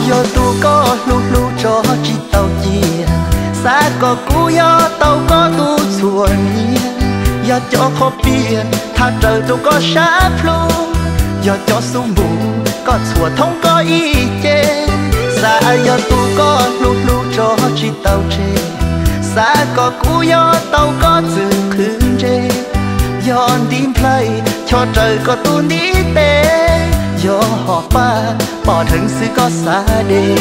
yo tu có lu lu cho chỉ tàu chia xa có cú yo tàu có tu xuân yo cho khó biển tha trời tu có sát luôn yo cho sung bù có chùa thông có ý chê xa yo tu có lu lu cho chỉ tàu chê xa có cú yo tàu có dự khứ chê yo tìm play cho trời có tu ní tê yo họ ba bỏ thân sự có xa đề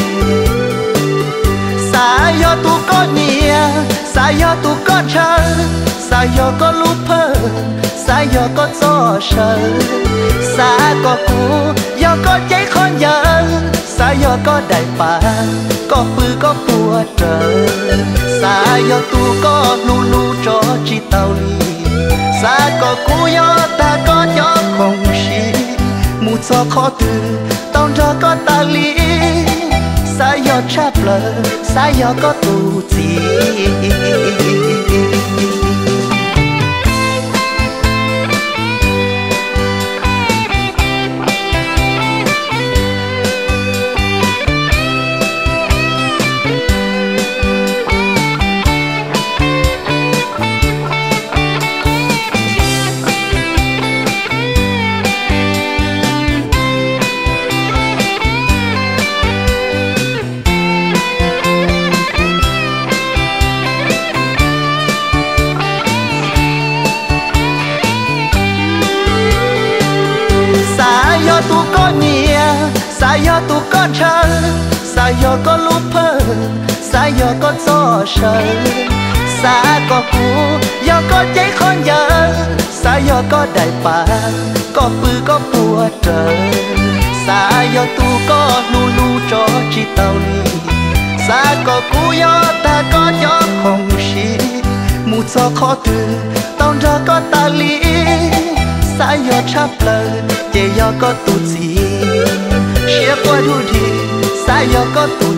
xa yo tu có nia xa yo tu có chờ xa yo có lúc phơ xa yo có gió sờ xa có cú yo có cháy khó nhớ xa yo có đại bà có bư có bùa trời xa yo tu có lu lu cho chỉ tàu li xa có cú yo ta có gió không xí mù cho khó từ tông cho có ta lý xa yo chắp lờ xa yo có tu gì tu có nia xa yo tu có chờ xa yo có lúc phơ xa yo có gió sờ xa có cú yo có cháy khó nhớ xa yo có đại bà có bư có bùa trời xa yo tu có lu lu cho chỉ tàu li xa có cú yo ta có gió không xí mù cho khó từ tông ra có ta lý xa yo chắp lời chê yo có tu gì xia qua đu thì xa yo có tu